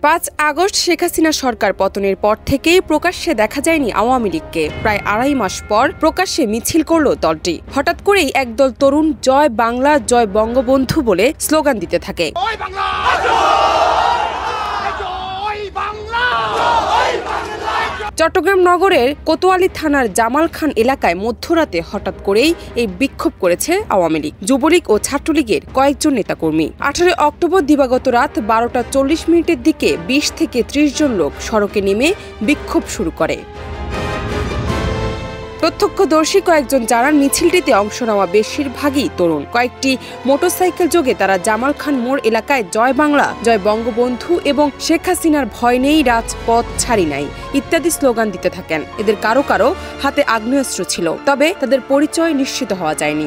5 August Sheikh Hasina সরকার পতনের পর থেকেই প্রকাশ্যে দেখা যায়নি আওয়ামী লীগকে। প্রায় 2.5 মাস পর প্রকাশ্যে মিছিল করল দলটি। হঠাৎ করেই একদল তরুণ জয় বাংলা জয় বঙ্গবন্ধু বলে স্লোগান দিতে থাকে। চট্টগ্রাম নগরের কোতোয়ালি থানার জামাল খান এলাকায় মধ্যরাতে হঠাৎ করেই এই বিক্ষোভ করেছে আওয়ামী লীগ, যুবলীগ ও ছাত্রলীগের কয়েকজন নেতাকর্মী। 18 অক্টোবর দিবাগত রাত 12টা 40 মিনিটের দিকে 20 থেকে 30 জন লোক সড়কে নেমে বিক্ষোভ শুরু করে। প্রত্যক্ষদর্শী কয়েকজন জানান, মিছিলটিতে অংশ নেওয়া বেশিরভাগই তরুণ। কয়েকটি মোটরসাইকেল যোগে তারা জামাল খান মোড় এলাকায় জয় বাংলা জয় বঙ্গবন্ধু এবং শেখ হাসিনার ভয় নেই রাজপথ ছাড়ি নাই ইত্যাদি স্লোগান দিতে থাকেন। এদের কারো কারো হাতে আগ্নেয়াস্ত্র ছিল, তবে তাদের পরিচয় নিশ্চিত হওয়া যায়নি।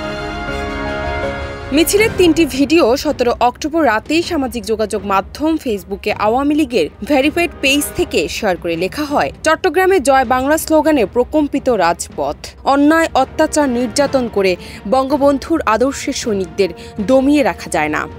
মিছিলের 3টি ভিডিও 17 অক্টোবর রাতেই সামাজিক যোগাযোগ মাধ্যম ফেসবুকে আওয়ামী লীগের ভেরিফাইড পেজ থেকে শেয়ার করে লেখা হয়, চট্টগ্রামে জয় বাংলা স্লোগানে প্রকম্পিত রাজপথ, অন্যায় অত্যাচার নির্যাতন করে বঙ্গবন্ধুর আদর্শের সৈনিকদের দমিয়ে রাখা যায় না।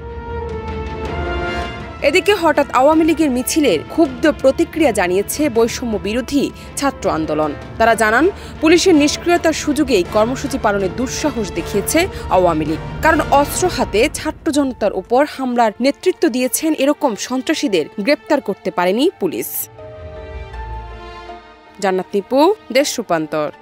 এদিকে হঠাৎ আওয়ামী লীগের মিছিলের ক্ষুব্ধ প্রতিক্রিয়া জানিয়েছে বৈষম্য বিরোধী ছাত্র আন্দোলন। তারা জানান, পুলিশের নিষ্ক্রিয়তার সুযোগেই কর্মসূচি পালনের দুঃসাহস দেখিয়েছে আওয়ামী লীগ। কারণ অস্ত্র হাতে ছাত্র জনতার উপর হামলার নেতৃত্ব দিয়েছেন এরকম সন্ত্রাসীদের গ্রেপ্তার করতে পারেনি পুলিশ। জান্নাত নিপু, দেশ রূপান্তর।